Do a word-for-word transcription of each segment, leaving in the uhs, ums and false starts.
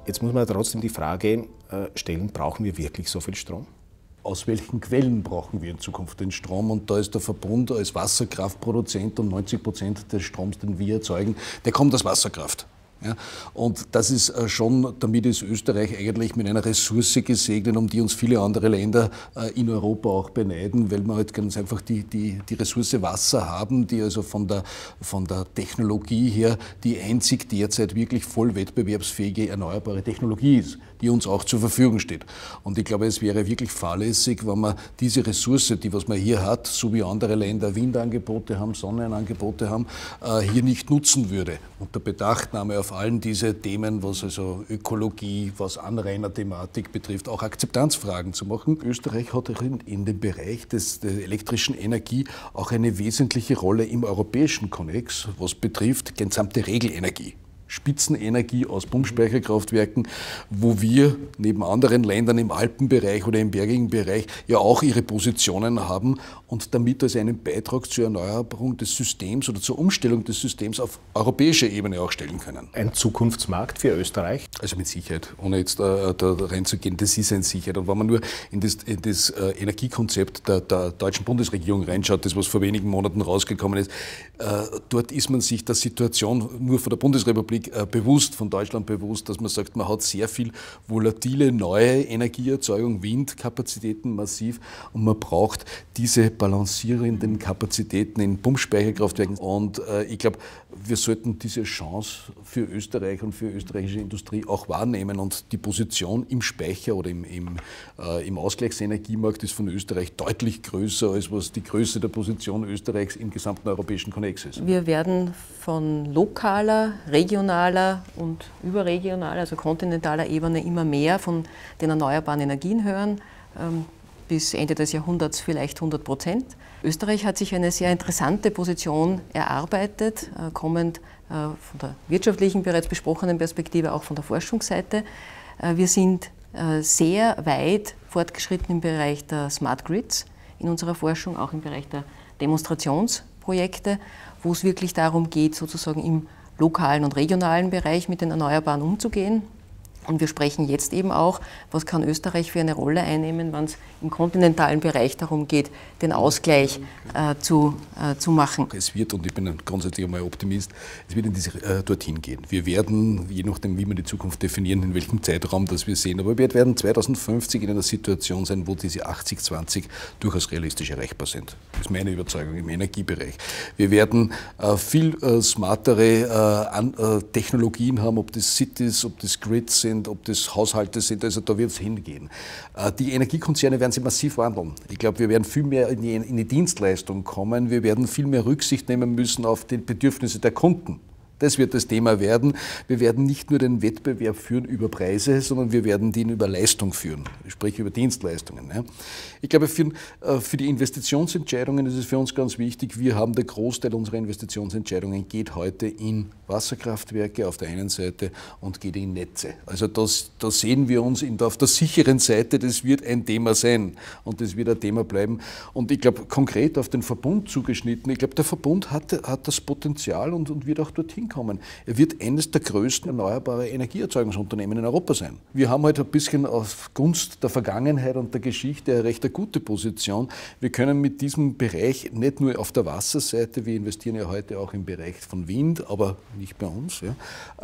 Jetzt muss man trotzdem die Frage stellen, brauchen wir wirklich so viel Strom? Aus welchen Quellen brauchen wir in Zukunft den Strom? Und da ist der Verbund als Wasserkraftproduzent und neunzig Prozent des Stroms, den wir erzeugen, der kommt aus Wasserkraft. Ja, und das ist schon, damit ist Österreich eigentlich mit einer Ressource gesegnet, um die uns viele andere Länder in Europa auch beneiden, weil wir halt ganz einfach die, die, die Ressource Wasser haben, die also von der, von der Technologie her die einzig derzeit wirklich voll wettbewerbsfähige erneuerbare Technologie ist, die uns auch zur Verfügung steht. Und ich glaube, es wäre wirklich fahrlässig, wenn man diese Ressource, die was man hier hat, so wie andere Länder Windangebote haben, Sonnenangebote haben, hier nicht nutzen würde. Unter Bedachtnahme auf allen diese Themen, was also Ökologie, was Anrainerthematik betrifft, auch Akzeptanzfragen zu machen. Österreich hat in, in dem Bereich des, der elektrischen Energie auch eine wesentliche Rolle im europäischen Konnex, was betrifft gesamte Regelenergie. Spitzenenergie aus Pumpspeicherkraftwerken, wo wir neben anderen Ländern im Alpenbereich oder im bergigen Bereich ja auch ihre Positionen haben und damit als einen Beitrag zur Erneuerung des Systems oder zur Umstellung des Systems auf europäischer Ebene auch stellen können. Ein Zukunftsmarkt für Österreich? Also mit Sicherheit, ohne jetzt äh, da reinzugehen, das ist eine Sicherheit. Und wenn man nur in das, in das äh, Energiekonzept der, der deutschen Bundesregierung reinschaut, das was vor wenigen Monaten rausgekommen ist, äh, dort ist man sich der Situation nur von der Bundesrepublik bewusst, von Deutschland bewusst, dass man sagt, man hat sehr viel volatile neue Energieerzeugung, Windkapazitäten massiv und man braucht diese balancierenden Kapazitäten in Pumpspeicherkraftwerken. Und äh, ich glaube, wir sollten diese Chance für Österreich und für österreichische Industrie auch wahrnehmen und die Position im Speicher oder im, im, äh, im Ausgleichsenergiemarkt ist von Österreich deutlich größer, als was die Größe der Position Österreichs im gesamten europäischen Konnex ist. Wir werden von lokaler, regionaler und überregionaler, also kontinentaler Ebene immer mehr von den erneuerbaren Energien hören. Ähm, bis Ende des Jahrhunderts vielleicht hundert Prozent. Österreich hat sich eine sehr interessante Position erarbeitet, kommend von der wirtschaftlichen, bereits besprochenen Perspektive, auch von der Forschungsseite. Wir sind sehr weit fortgeschritten im Bereich der Smart Grids in unserer Forschung, auch im Bereich der Demonstrationsprojekte, wo es wirklich darum geht, sozusagen im lokalen und regionalen Bereich mit den Erneuerbaren umzugehen. Und wir sprechen jetzt eben auch, was kann Österreich für eine Rolle einnehmen, wenn es im kontinentalen Bereich darum geht, den Ausgleich äh, zu, äh, zu machen. Es wird, und ich bin grundsätzlich einmal Optimist, es wird in diese, äh, dorthin gehen. Wir werden, je nachdem, wie wir die Zukunft definieren, in welchem Zeitraum das wir sehen, aber wir werden zweitausendfünfzig in einer Situation sein, wo diese achtzig zwanzig durchaus realistisch erreichbar sind. Das ist meine Überzeugung im Energiebereich. Wir werden äh, viel äh, smartere äh, an, äh, Technologien haben, ob das Cities, ob das Grids sind, ob das Haushalte sind, also da wird es hingehen. Die Energiekonzerne werden sich massiv wandeln. Ich glaube, wir werden viel mehr in die, in die Dienstleistung kommen, wir werden viel mehr Rücksicht nehmen müssen auf die Bedürfnisse der Kunden. Das wird das Thema werden. Wir werden nicht nur den Wettbewerb führen über Preise, sondern wir werden den über Leistung führen, sprich über Dienstleistungen. Ich glaube, für, für die Investitionsentscheidungen ist es für uns ganz wichtig, wir haben, der Großteil unserer Investitionsentscheidungen geht heute in Wasserkraftwerke auf der einen Seite und geht in Netze. Also das, da sehen wir uns in, auf der sicheren Seite, das wird ein Thema sein und das wird ein Thema bleiben. Und ich glaube, konkret auf den Verbund zugeschnitten, ich glaube, der Verbund hat, hat das Potenzial und, und wird auch dorthin kommen. Er wird eines der größten erneuerbaren Energieerzeugungsunternehmen in Europa sein. Wir haben heute ein bisschen auf Gunst der Vergangenheit und der Geschichte eine recht gute Position. Wir können mit diesem Bereich nicht nur auf der Wasserseite, wir investieren ja heute auch im Bereich von Wind, aber nicht bei uns, ja,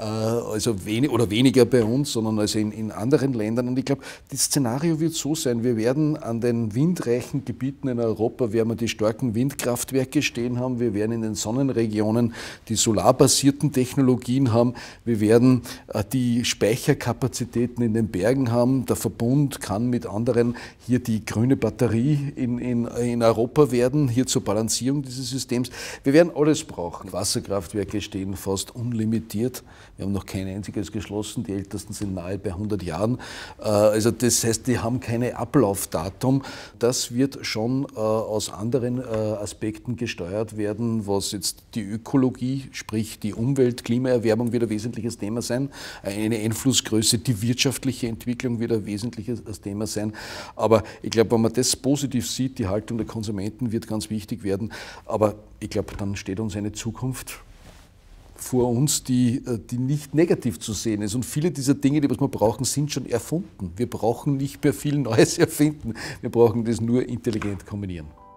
also wenig, oder weniger bei uns, sondern also in, in anderen Ländern. Und ich glaube, das Szenario wird so sein, wir werden an den windreichen Gebieten in Europa, werden wir die starken Windkraftwerke stehen haben, wir werden in den Sonnenregionen die solarbasierten Technologien haben. Wir werden die Speicherkapazitäten in den Bergen haben. Der Verbund kann mit anderen hier die grüne Batterie in, in, in Europa werden, hier zur Balancierung dieses Systems. Wir werden alles brauchen. Wasserkraftwerke stehen fast unlimitiert. Wir haben noch kein einziges geschlossen. Die ältesten sind nahe bei hundert Jahren. Also das heißt, die haben keine Ablaufdatum. Das wird schon aus anderen Aspekten gesteuert werden, was jetzt die Ökologie, sprich die Umwelt, Klimaerwärmung wird ein wesentliches Thema sein, eine Einflussgröße, die wirtschaftliche Entwicklung wird ein wesentliches Thema sein. Aber ich glaube, wenn man das positiv sieht, die Haltung der Konsumenten wird ganz wichtig werden. Aber ich glaube, dann steht uns eine Zukunft vor uns, die, die nicht negativ zu sehen ist. Und viele dieser Dinge, die was wir brauchen, sind schon erfunden. Wir brauchen nicht mehr viel Neues erfinden. Wir brauchen das nur intelligent kombinieren.